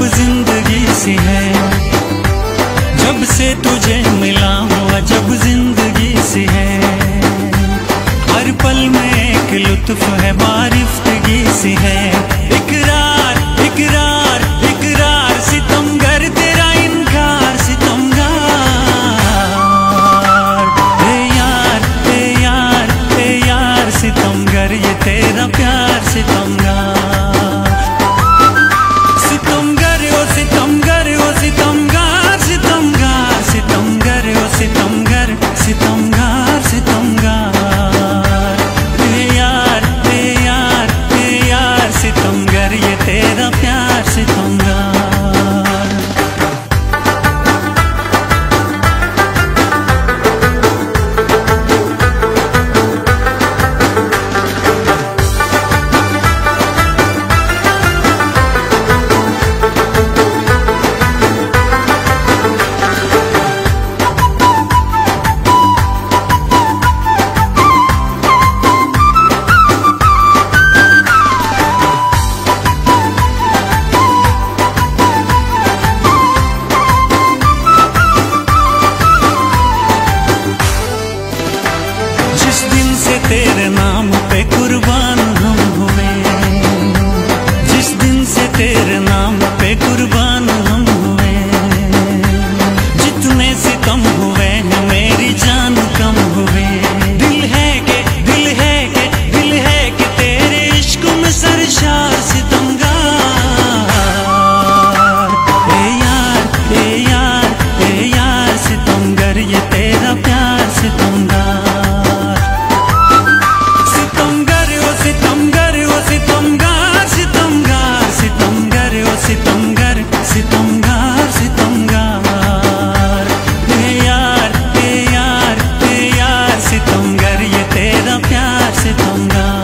जिंदगी सी है, जब से तुझे मिला हूँ अजब जिंदगी सी है। हर पल में एक लुत्फ है, मारिफतगी सी है। इकरार इकरार इकरार सितमगर तेरा इनकार सितमगार। ए यार ए यार ए यार सितमगर ये तेरा प्यार सितमगार। सितमगर ओ सितमगर ओ सितमगार सितमगार सितमगर ओ सितमगर सितमगार सितमगार। ए यार ए यार ए यार सितमगर ये तेरा प्यार सितमगार। तेरे नाम पे कुर्बान हम हुए, जिस दिन से तेरे नाम पे कुर्बान हम हुए। जितने सितम हुए हैं मेरी जान कम हुए। दिल है के दिल है के दिल है के तेरे इश्क में सरशार सितमगार। ए यार ए यार ए यार सितमगर ये तेरा प्यार सितमगार। सितमगार सितमगार ए यार ए यार ए यार सितमगर ये तेरा प्यार सितमगार।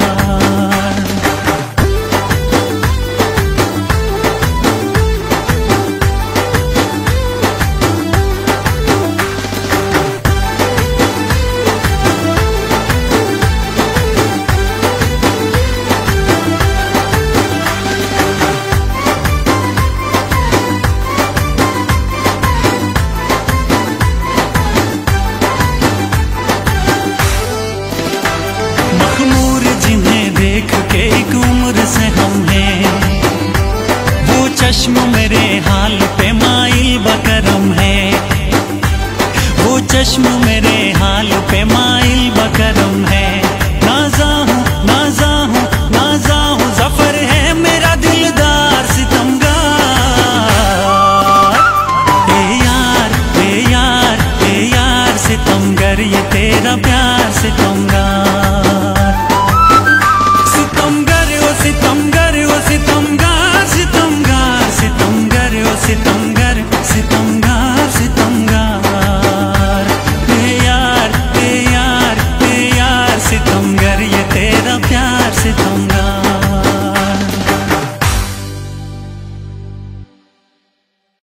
देख के एक उम्र से हम हैं, वो चश्म मेरे हाल पे माइल बकरम है। वो चश्म मेरे हाल पे